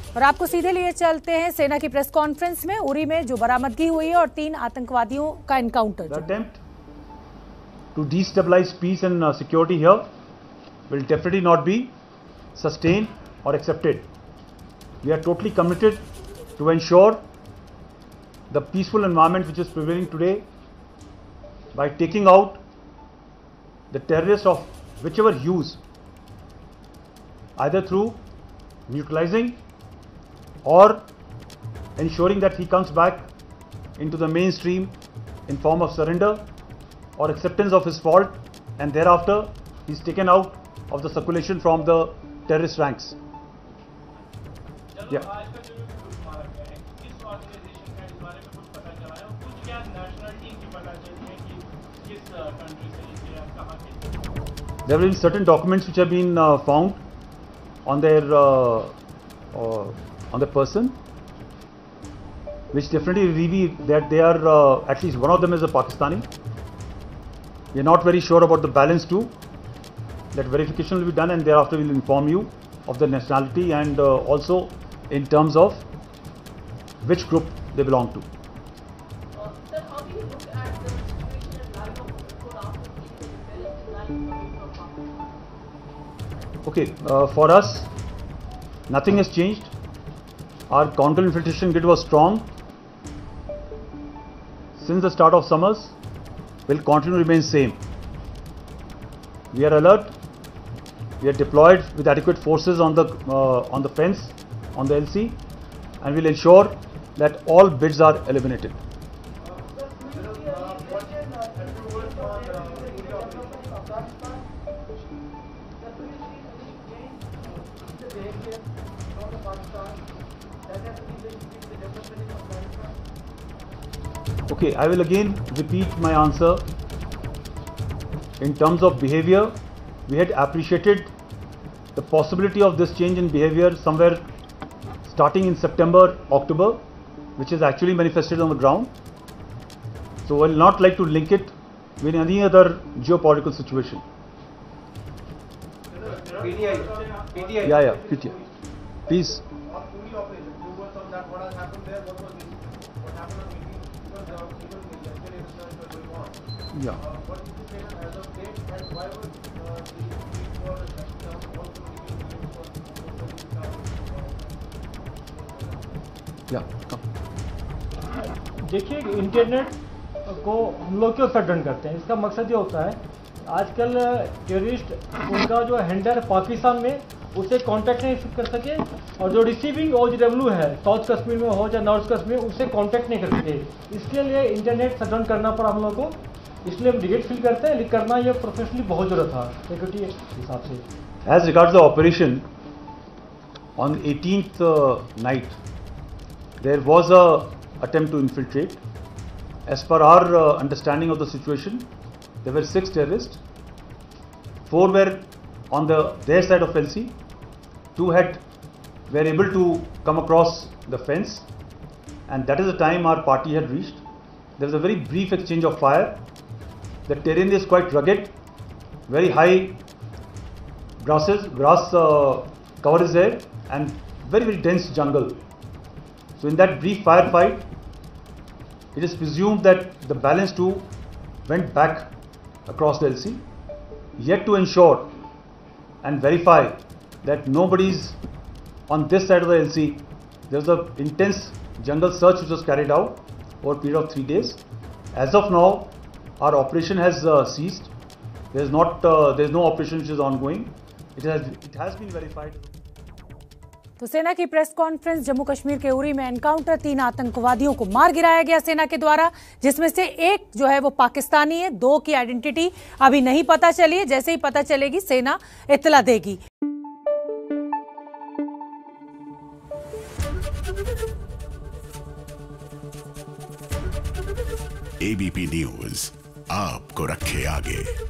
और आपको सीधे लिए चलते हैं सेना की प्रेस कॉन्फ्रेंस में। उरी में जो बरामदगी हुई है और 3 आतंकवादियों का encounter. Attempt to destabilize peace and security here will definitely not be sustained or accepted. We are totally committed to ensure the peaceful environment which is prevailing today by taking out the terrorists of whichever hues, either through neutralizing or ensuring that he comes back into the mainstream in form of surrender or acceptance of his fault, and thereafter he's taken out of the circulation from the terrorist ranks. Yeah. There have been certain documents which have been found on their on the person, which definitely reveal that they are at least one of them is a Pakistani. We are not very sure about the balance too. That verification will be done, and thereafter we will inform you of the nationality and also in terms of which group they belong to. Sir, how do you look at the situation in light of before after seeing the Palestine line from Okay, for us, nothing has changed. Our counter infiltration grid was strong since the start of summers. Will continue to remain same. We are alert. We are deployed with adequate forces on the fence, on the LC, and will ensure that all bids are eliminated. Okay, I will again repeat my answer. In terms of behavior, we had appreciated the possibility of this change in behavior somewhere starting in September, October, which is actually manifested on the ground. So I will not like to link it with any other geopolitical situation. PTI. Yeah, PTI. Please. Yeah. Yeah. देखिए, internet को हम लोग क्यों shutdown करते हैं? इसका मकसद ये होता है, आजकल टेररिस्ट उनका जो हैंडलर पाकिस्तान में उससे कांटेक्ट नहीं कर सके, और जो रिसीविंग OGW है साउथ कश्मीर में हो या नॉर्थ कश्मीर, उससे कांटेक्ट नहीं कर सके। इसके लिए इंटरनेट शटडाउन करना पड़ा हम लोग को, इसलिए हम रिग्रेट फील करते हैं। लेकिन करना ये प्रोफेशनली बहुत जरूरत था सिक्योरिटी हिसाब से। As regards the operation on 18th night, there was a attempt to infiltrate. As per our understanding of the situation, there were 6 terrorists. 4 were on their side of LC. 2 were able to come across the fence, and that is the time our party had reached. There was a very brief exchange of fire. The terrain is quite rugged, very high grass cover is there, and very dense jungle. So in that brief firefight, it is presumed that the balance 2 went back across the LC, yet to ensure and verify that nobody's on this side of the LC. There was an intense jungle search which was carried out over a period of 3 days. As of now, our operation has ceased. There is no operation which is ongoing. It has been verified. तो सेना की press conference. Jammu Kashmir के उरी में encounter, 3 आतंकवादियों को मार गिराया गया सेना के द्वारा, जिसमें से एक जो है वो पाकिस्तानी है। 2 की आइडेंटिटी अभी नहीं पता चली है। जैसे ही पता चलेगी सेना इत्तला देगी। ABP न्यूज आपको रखे आगे।